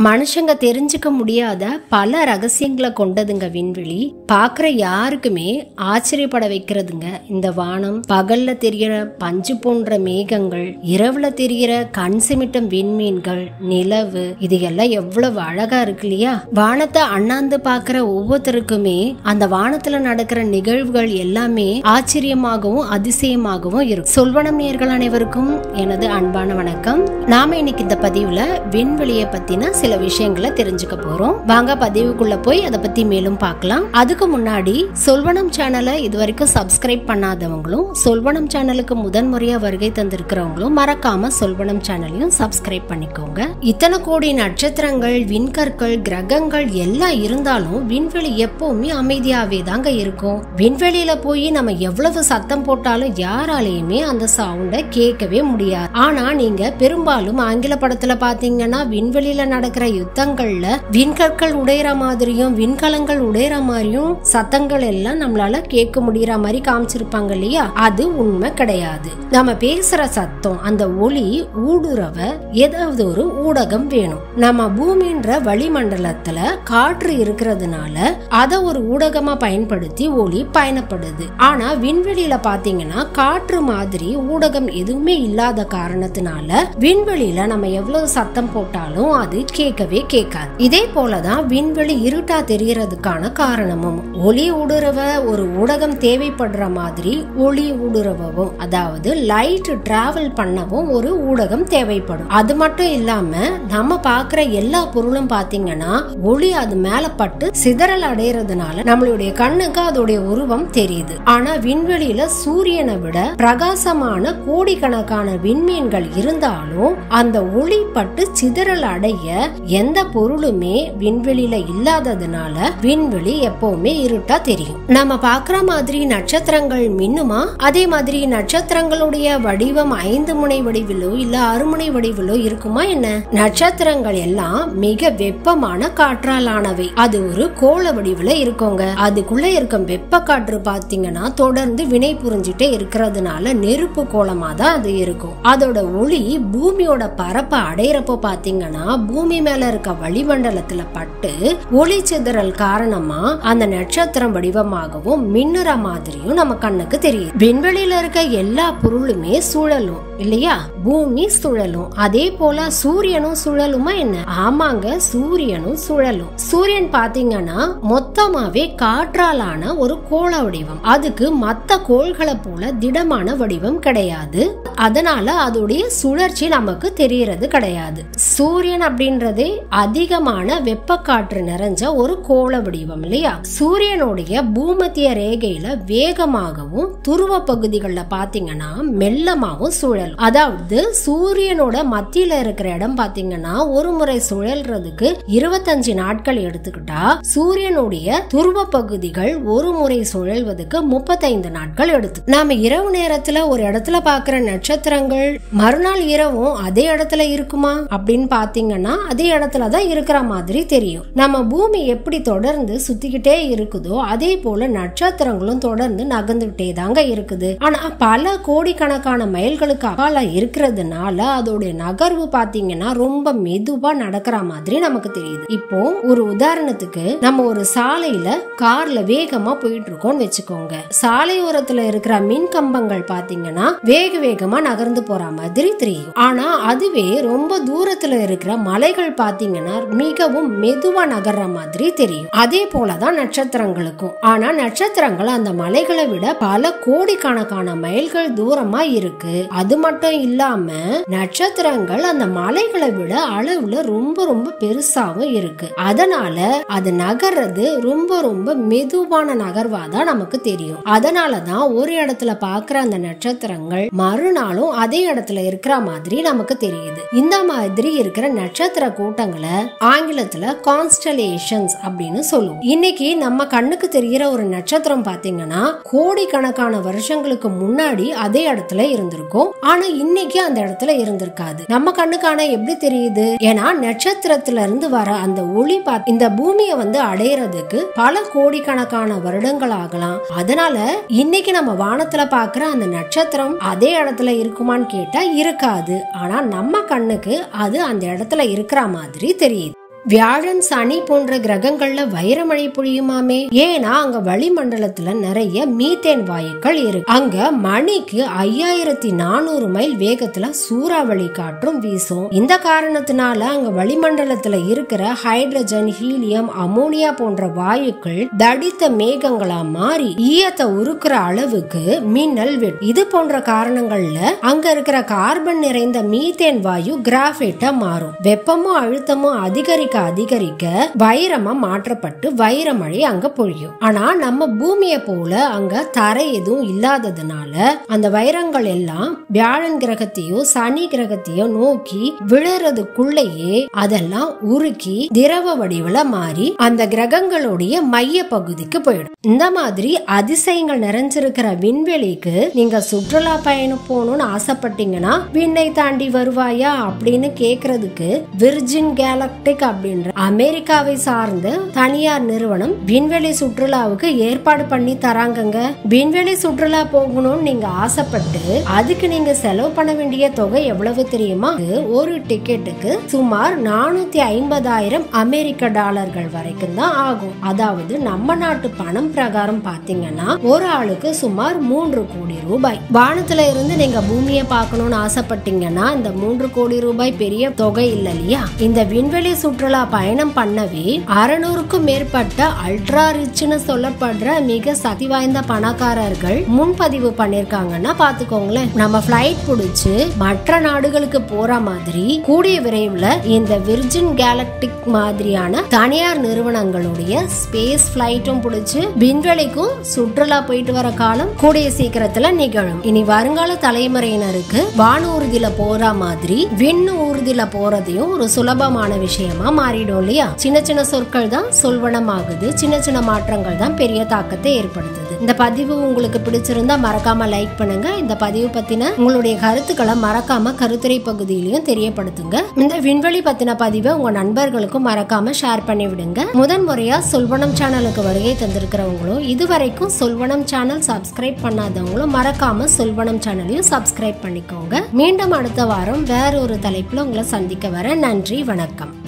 மனுஷங்க தெரிஞ்சுக்க முடியாத பல ரகசியங்களை கொண்டதுங்க விண்வெளி. பாக்குற யாருக்குமே ஆச்சரியப்பட வைக்கிறதுங்க இந்த வானம். பகல்ல தெரியற பஞ்சு போன்ற மேகங்கள், இரவுல தெரியற கண் சிமிட்டும் விண்மீன்கள், நிலவு, இது எல்லாம் எவ்வளவு அழகா இருக்கு இல்லையா? வானத்தை அண்ணாந்து பாக்குற ஒவ்வொருத்தருக்குமே அந்த வானத்துல நடக்கிற நிகழ்வுகள் எல்லாமே ஆச்சரியமாகவும் அதிசயமாகவும் இருக்கும். சொல்வனம் நேயர்கள் அனைவருக்கும் எனது அன்பான வணக்கம். நாம இன்னைக்கு இந்த பதிவுல விண்வெளியை பத்தின சில விஷயங்களை தெரிஞ்சுக்க போறோம். வாங்க பதிவுக்குள்ள போய் அதை பத்தி மேலும் பார்க்கலாம். அதுக்கு முன்னாடி சொல்வனம் சேனலை இதுவரைக்கும் சப்ஸ்கிரைப் பண்ணாதவங்களும், சொல்வனம் சேனலுக்கு முதன்முறையா வருகை தந்திருக்கிறவங்களும் மறக்காம சொல்வனம் சேனலையும் சப்ஸ்கிரைப் பண்ணிக்கோங்க. இத்தனை கோடி நட்சத்திரங்கள், விண்கற்கள், கிரகங்கள் எல்லாம் இருந்தாலும் விண்வெளி எப்பவுமே அமைதியாவே தாங்க இருக்கும். விண்வெளியில போய் நம்ம எவ்வளவு சத்தம் போட்டாலும் யாராலையுமே அந்த சவுண்ட கேட்கவே முடியாது. ஆனா நீங்க பெரும்பாலும் ஆங்கில படத்துல பாத்தீங்கன்னா விண்வெளியில நடக்கிற யுத்தங்கள்ல விண்கற்கள் உடையிற மாதிரியும் விண்கலங்கள் உடையிற மாதிரியும் சத்தங்கள் எல்லாம் நம்மளால கேட்க முடியற மாதிரி காமிச்சிருப்பாங்க இல்லையா? அது உண்மை கிடையாது. நம்ம பேசுற சத்தம், அந்த ஒளி ஊடுருவ ஏதாவது ஒரு ஊடகம் வேணும். நம்ம பூமின்ற வளிமண்டலத்துல காற்று இருக்கிறதுனால அத ஒரு ஊடகமா பயன்படுத்தி ஒளி பயணப்படுது. ஆனா விண்வெளியில பாத்தீங்கன்னா காற்று மாதிரி ஊடகம் எதுவுமே இல்லாத காரணத்தினால விண்வெளியில நம்ம எவ்வளவு சத்தம் போட்டாலும் அது கேட்கவே கேட்காது. இதே போலதான் விண்வெளி இருட்டா தெரியறதுக்கான காரணமும் ஒளி ஊடுருவ ஒரு ஊடகம் தேவைப்படுற மாதிரி ஒளி ஊடுருவவும், அதாவது லைட் டிராவல் பண்ணவும் ஒரு ஊடகம் தேவைப்படும். அது மட்டும் இல்லாம நம்ம பாக்குற எல்லா பொருளும் பாத்தீங்கன்னா ஒளி அது மேல பட்டு சிதறல் அடைறதுனால நம்மளுடைய கண்ணுக்கு அதோடைய உருவம் தெரியுது. ஆனா விண்வெளியில சூரியனை விட பிரகாசமான கோடிக்கணக்கான விண்மீன்கள் இருந்தாலும் அந்த ஒளி பட்டு சிதறல் அடைய எந்த பொருளுமே விண்வெளியில இல்லாததுனால விண்வெளி எப்பவுமே இருட்டா தெரியும். நம்ம பாக்குற மாதிரி நட்சத்திரங்கள் மின்னுமா? அதே மாதிரி நட்சத்திரங்களுடைய வடிவம் 5 முனை வடிவிலோ இல்ல 6 முனை வடிவிலோ இருக்குமா என்ன? நட்சத்திரங்கள் எல்லாம் மிக வெப்பமான காற்றால் ஆனவை. அது ஒரு கோள வடிவுல இருக்குங்க. அதுக்குள்ள இருக்கும் வெப்ப காற்று பாத்தீங்கன்னா தொடர்ந்து வினை புரிஞ்சுட்டே இருக்கிறதுனால நெருப்பு கோலமா தான் அது இருக்கும். அதோட ஒளி பூமியோட பரப்ப அடையிறப்போ பாத்தீங்கன்னா பூமி மேல இருக்க வளிமண்டலத்துல பட்டு ஒளி சிதறல் காரணமா அந்த நட்சத்திரம் வடிவமாகவும் மின்னுற மாதிரியும் நம்ம கண்ணுக்கு தெரியும். விண்வெளியில இருக்க எல்லா பொருளுமே சுழலும் இல்லையா? பூமி சுழலும். அதே போல சூரியனும் சுழலுமா என்ன? ஆமாங்க, சூரியனும் சுழலும். சூரியன் பாத்தீங்கன்னா மொத்தமாவே காற்றாலான ஒரு கோள வடிவம். அதுக்கு மத்த கோள்களை போல திடமான வடிவம் கிடையாது. அதனால அதோடைய சுழற்சி நமக்கு தெரியறது கிடையாது. சூரியன் அப்படின்றதே அதிகமான வெப்ப காற்று நிறைஞ்ச ஒரு கோள வடிவம் இல்லையா? சூரியனுடைய பூமத்திய ரேகையில வேகமாகவும் துருவ பகுதிகளில் பாத்தீங்கன்னா மெல்லமாகவும் சுழலும். அதாவது சூரியனோட மத்தியில இருக்கிற இடம் பாத்தீங்கன்னா ஒரு முறை சுழல்றதுக்கு 25 நாட்கள் எடுத்துக்கிட்டா சூரியனுடைய துருவ பகுதிகள் ஒரு முறை சுழல்வதற்கு 35 நாட்கள் எடுத்து. நாம இரவு நேரத்துல ஒரு இடத்துல பாக்குற நட்சத்திரங்கள் மறுநாள் இரவும் அதே இடத்துல இருக்குமா அப்படின்னு பாத்தீங்கன்னா அதே இடத்துலதான் இருக்கிற மாதிரி தெரியும். நம்ம பூமி எப்படி தொடர்ந்து சுத்திக்கிட்டே இருக்குதோ அதே போல நட்சத்திரங்களும் தொடர்ந்து நகர்ந்துட்டே தாங்க இருக்குது. ஆனா பல கோடிக்கணக்கான மைல்களுக்கு அப்பால இருக்கிறதுனால அதோட நகர்வு பாத்தீங்கன்னா ரொம்ப மெதுவா நடக்கிற மாதிரி நமக்கு தெரியுது. இப்போ ஒரு உதாரணத்துக்கு நம்ம ஒரு சாலையில கார்ல வேகமா போயிட்டு இருக்கோம்னு வச்சுக்கோங்க. சாலையோரத்துல இருக்கிற மின் கம்பங்கள் பாத்தீங்கன்னா வேக வேகமா நகர்ந்து போற மாதிரி தெரியும். ஆனா அதுவே ரொம்ப தூரத்துல இருக்கிற மலைகள் பாத்தீங்கன்னா மிகவும் மெதுவா நகர்ற மாதிரி தெரியும். அதே போலதான் நட்சத்திரங்களுக்கும். ஆனா நட்சத்திரங்கள் அந்த மலைகளை விட பல கோடிக்கணக்கான மைல்கள் தூரமா இருக்கு. அது மட்டும் இல்லாம நட்சத்திரங்கள் அந்த மலைகளை விட அளவுல ரொம்ப ரொம்ப பெருசாவும் இருக்கு. அதனால அது நகர்றது ரொம்ப ரொம்ப மெதுவான நகர்வாதான் நமக்கு தெரியும். அதனாலதான் ஒரு இடத்துல பாக்குற அந்த நட்சத்திரங்கள் மறுநாளும் அதே இடத்துல இருக்கிற மாதிரி நமக்கு தெரியுது. இந்த மாதிரி இருக்கிற நட்சத்திர கூட்டங்களை ஆங்கிலத்துல கான்ஸ்டலேஷன்ஸ் அப்படின்னு சொல்லுவோம். இன்னைக்கு நம்ம கண்ணுக்கு தெரிகிற ஒரு நட்சத்திரம் பாத்தீங்கன்னா கோடிக்கணக்கான வருஷங்களுக்கு முன்னாடி அதே இடத்துல இருந்திருக்கும். ஆனா இன்னைக்கு அந்த இடத்துல இருந்திருக்காது. நம்ம கண்ணுக்கான எப்படி தெரியுது? ஏன்னா நட்சத்திரத்துல இருந்து வர அந்த ஒளி இந்த பூமியை அடையறதுக்கு பல கோடிக்கணக்கான வருடங்கள் ஆகலாம். அதனால இன்னைக்கு நம்ம வானத்துல பாக்குற அந்த நட்சத்திரம் அதே இடத்துல இருக்குமான்னு கேட்டா இருக்காது. ஆனா நம்ம கண்ணுக்கு அது அந்த இடத்துல இருக்கிற மாதிரி தெரியுது. வியாழன் சனி போன்ற கிரகங்கள்ல வைரமழை பொழியுமாமே. ஏன்னா அங்க வளிமண்டலத்துல நிறைய மீத்தேன் வாயுக்கள் இருக்கு. அங்க மணிக்கு 5400 மைல் வேகத்துல சூறாவளி காற்றும் வீசும். இந்த காரணத்தினால அங்க வளிமண்டலத்துல இருக்கிற ஹைட்ரஜன், ஹீலியம், அமோனியா போன்ற வாயுக்கள் தடித்த மேகங்களா மாறி ஈயத்தை உருக்குற அளவுக்கு மின்னல் விடும். இது போன்ற காரணங்கள்ல அங்க இருக்கிற கார்பன் நிறைந்த மீத்தேன் வாயு கிராஃபைட்டா மாறும். வெப்பமும் அழுத்தமும் அதிகரிக்க அதிகரிக்க வைரமா மாற்றப்பட்டு வைரமழை அங்க பொழியும். ஆனா நம்ம பூமியை போல அங்க தரை எதுவும் இல்லாததுனால அந்த வைரங்கள் எல்லாம் வியாழன் கிரகத்தையோ சனி கிரகத்தையோ நோக்கி விழுறதுக்குள்ளேயே அதெல்லாம் உருக்கி திரவ வடிவுல மாறி அந்த கிரகங்களுடைய மைய பகுதிக்கு போயிடும். இந்த மாதிரி அதிசயங்கள் நிறைஞ்சிருக்கிற விண்வெளிக்கு நீங்க சுற்றுலா பயணம் போகணும்னு ஆசைப்பட்டீங்கன்னா விண்ணை தாண்டி வருவாயா அப்படின்னு கேக்குறதுக்கு விர்ஜின் கேலக்டிக் அப்படின்ற அமெரிக்காவை சார்ந்த தனியார் நிறுவனம் விண்வெளி சுற்றுலாவுக்கு ஏற்பாடு பண்ணி தராங்கங்க. விண்வெளி சுற்றுலா போகணும்னு நீங்க ஆசைப்பட்டு அதுக்கு நீங்க செலவு பண்ண வேண்டிய தொகை எவ்வளவு தெரியுமா? ஒரு டிக்கெட்டுக்கு சுமார் 450,000 அமெரிக்க டாலர்கள் வரைக்கும் தான் ஆகும். அதாவது நம்ம நாட்டு பணம் பிரகாரம் பாத்தீங்கன்னா ஒரு ஆளுக்கு சுமார் 3 கோடி ரூபாய். வானத்துல இருந்து நீங்க பூமியை பார்க்கணும்னு ஆசைப்பட்டீங்கன்னா இந்த 3 கோடி ரூபாய் பெரிய தொகை இல்ல இல்லையா? இந்த விண்வெளி சுற்றுலா பயணம் பண்ணவே 600க்கும் மேற்பட்ட அல்ட்ரா ரிச்னு சொல்லப்படுற மிக சக்தி வாய்ந்த பணக்காரர்கள் முன்பதிவு பண்ணிருக்காங்கன்னா பாத்துக்கோங்களேன். நம்ம பிளைட் புடிச்சு மற்ற நாடுகளுக்கு போற மாதிரி கூடிய விரைவில் இந்த விர்ஜின் கேலக்டிக் மாதிரியான தனியார் நிறுவனங்களுடைய ஸ்பேஸ் பிளைட்டும் புடிச்சு விண்வெளிக்கும் சுற்றுலா போயிட்டு வர காலம் கூடிய சீக்கிரத்துல நிகழும். இனி வருங்கால தலைமுறையினருக்கு வான ஊர்தியில போற மாதிரி விண்ணு ஊர்தியில போறதையும் ஒரு சுலபமான விஷயமா மாறிடும் இல்லையா? சின்ன சின்ன சொற்கள் தான் சொல்வனம் ஆகுது, சின்ன சின்ன மாற்றங்கள் தான் பெரிய தாக்கத்தை ஏற்படுத்துது. இந்த பதிவு உங்களுக்கு பிடிச்சிருந்தா மறக்காம லைக் பண்ணுங்க. இந்த பதிவு பத்தின உங்களுடைய கருத்துக்களை மறக்காம கருத்துரை பகுதியிலையும் தெரியப்படுத்துங்க. இந்த விண்வெளி பத்தின பதிவை உங்க நண்பர்களுக்கும் மறக்காம ஷேர் பண்ணி விடுங்க. முதன் முறையா சொல்வனம் சேனலுக்கு வருகை தந்திருக்கிறவங்களும் இதுவரைக்கும் சொல்வனம் சேனல் சப்ஸ்கிரைப் பண்ணாதவங்களும் மறக்காம சொல்வனம் சேனலையும் சப்ஸ்கிரைப் பண்ணிக்கோங்க. மீண்டும் அடுத்த வாரம் வேற ஒரு தலைப்புல உங்களை சந்திக்க வர. நன்றி, வணக்கம்.